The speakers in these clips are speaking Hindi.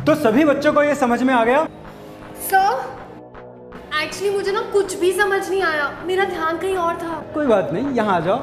तो सभी बच्चों को ये समझ में आ गया? सर एक्चुअली मुझे ना कुछ भी समझ नहीं आया, मेरा ध्यान कहीं और था। कोई बात नहीं, यहाँ आ जाओ।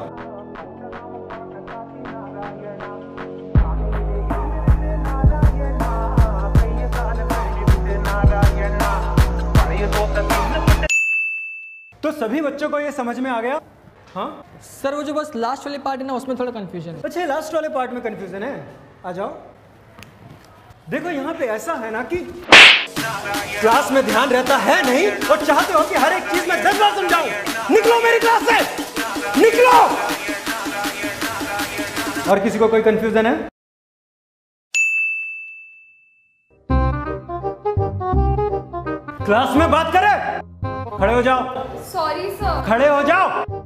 तो सभी बच्चों को ये समझ में आ गया? हाँ सर वो जो बस लास्ट वाले पार्ट है ना उसमें थोड़ा कंफ्यूजन है। अच्छा लास्ट वाले पार्ट में कंफ्यूजन है, आ जाओ। देखो यहाँ पे ऐसा है ना कि क्लास में ध्यान रहता है नहीं और चाहते हो कि हर एक चीज में 10 बार समझाऊं। निकलो मेरी क्लास से, निकलो। और किसी को कोई कंफ्यूजन है? क्लास में बात करे, खड़े हो जाओ। Sorry sir. खड़े हो जाओ।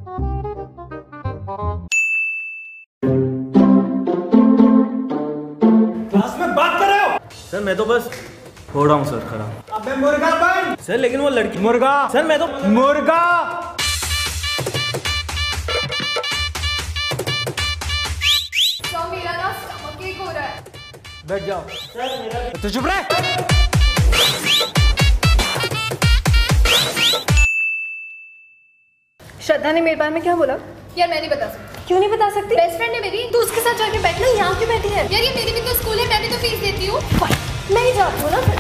क्लास में बात कर रहे हो? सर मैं तो बस हो रहा हूँ सर खड़ा। अबे मुर्गा बन। सर लेकिन वो लड़की। मुर्गा। सर मैं तो मुर्गा। सर मेरा ना स्टमक एक हो रहा है। बैठ जाओ। सर मेरा तो चुप रहे। श्रद्धा ने मेरे बारे में क्या बोला? यार मैं नहीं बता सकती। क्यों नहीं बता सकती? बेस्ट फ्रेंड है मेरी, तू उसके साथ जाके बैठना, यहाँ क्यों बैठी है? यार ये मेरी भी तो स्कूल है, मैं भी तो फीस देती हूँ। मैं ही जाती हूँ ना फिर।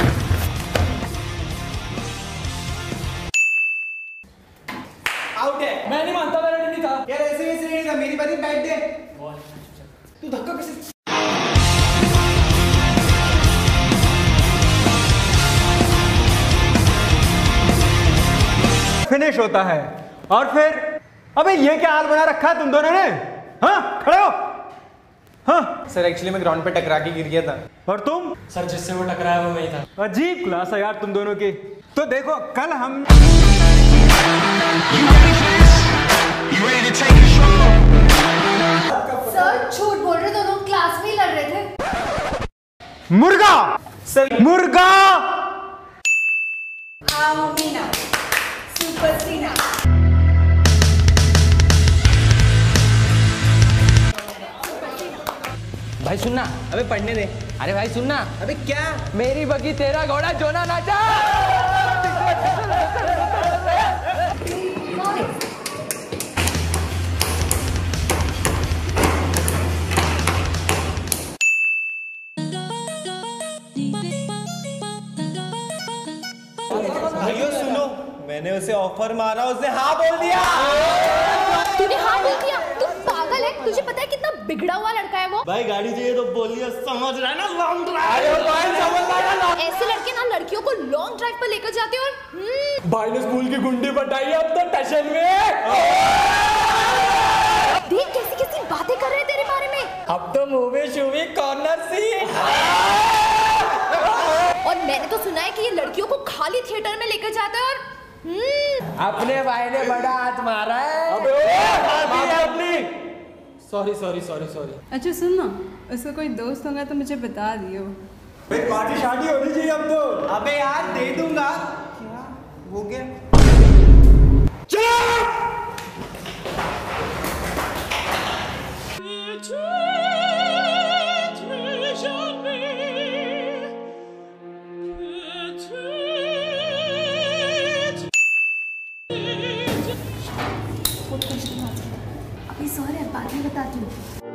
आउट है। मैं नहीं मानता, मेरा नहीं था। यार ऐसे नहीं था, मेरी बारी बैठ दे। तू धक्का कैसे? फिनिश होता है और फिर अबे ये क्या हाल बना रखा है तुम दोनों ने? हाँ खड़े हो। हाँ सर एक्चुअली मैं ग्राउंड पे टकरा के गिर गया था। और तुम? सर जिससे वो टकराया वो मैं ही था। अजीब क्लास है यार तुम दोनों की। तो देखो कल हम सर झूठ बोल रहे, दोनों क्लास में ही लड़ रहे थे। मुर्गा। सर मुर्गा। मीना सुपर सीना। भाई सुनना। अबे पढ़ने दे। अरे भाई सुनना। अबे क्या? मेरी बगी तेरा घोड़ा जोना नाचा। भाइयों सुनो, मैंने उसे ऑफर मारा, उसने हाँ बोल दिया। तूने हाँ बोल दिया? तू पागल है, तुझे पता है कितना बिगड़ा हुआ लड़का है वो? भाई गाड़ी चाहिए तो बोलिए, समझ रहा है ना लॉन्ग ड्राइव। ऐसे लड़के ना लड़कियों को लॉन्ग ड्राइव पर लेकर जाते हैं और भाई ने स्कूल की गुंडी बताई, अब तो टशन में। देख कैसी कैसी बातें कर रहे हैं तेरे बारे में। अब तो मूवी शूवी कॉर्नर सीट। और मैंने तो सुना है कि ये लड़कियों को खाली थिएटर में लेकर जाता है और अपने भाई ने बड़ा हाथ मारा है। Sorry sorry sorry sorry. अच्छा सुन ना, उसका कोई दोस्त होगा तो मुझे बता दियो। पार्टी शादी होनी चाहिए अब तो। अबे यार दे दूंगा। क्या हो गया? चलो अभी सॉरी है, बाद में बताती हूँ।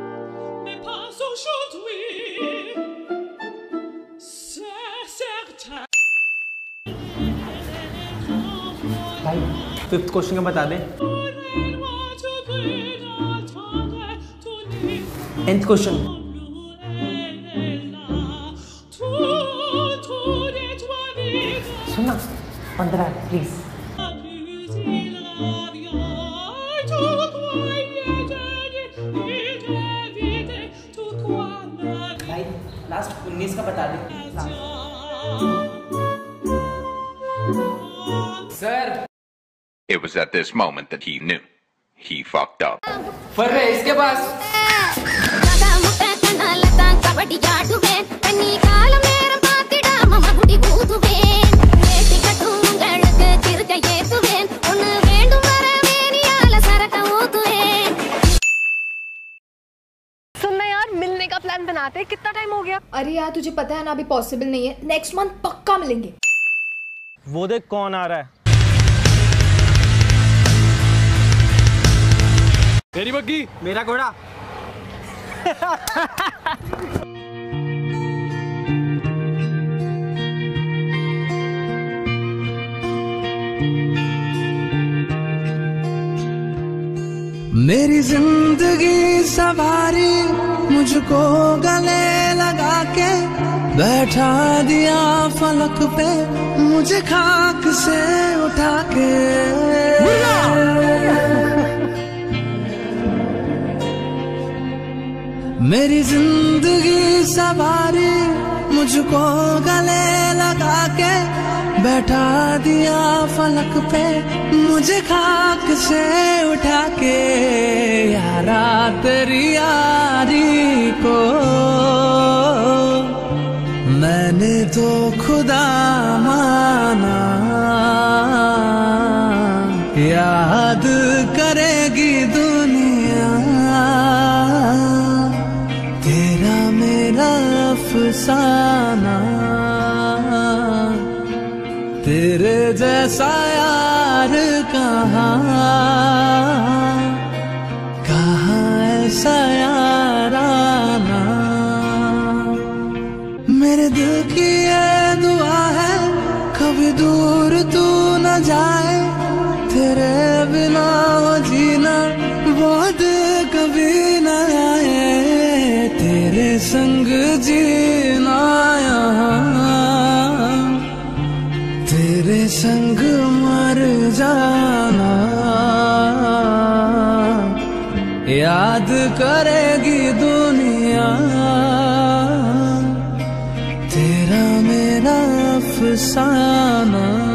भाई 5th क्वेश्चन का बता दे। 10th question. सुनना 15 प्लीज। भाई लास्ट 19 का बता दे। Sir It was at this moment that he knew. He fucked up. फर्रे इसके पास। सुनना यार, मिलने का प्लान बना बनाते हैं, कितना टाइम हो गया। अरे यार तुझे पता है ना अभी पॉसिबल नहीं है, नेक्स्ट मंथ पक्का मिलेंगे। वो देख कौन आ रहा है। मेरी बग्गी, मेरा घोड़ा। मेरी जिंदगी सवारी मुझको गले लगा के बैठा दिया फलक पे, मुझे खाक से उठा के। मेरी जिंदगी सवारी मुझको गले लगा के बैठा दिया फलक पे, मुझे खाक से उठा के। यारा तेरी यारी को मैंने तो खुदा माना, याद करेगी दुनिया तेरा मेरा अफसाना। तेरे जैसा यार कहाँ ऐसा याराना। मेरे दिल की ये दुआ है कभी दूर तू न जाए, तेरे बिना वो जीना बहुत कभी न आए। तेरे संग जीना यहाँ, तेरे संग मर जाना, याद करेगी दुनिया तेरा मेरा अफसाना।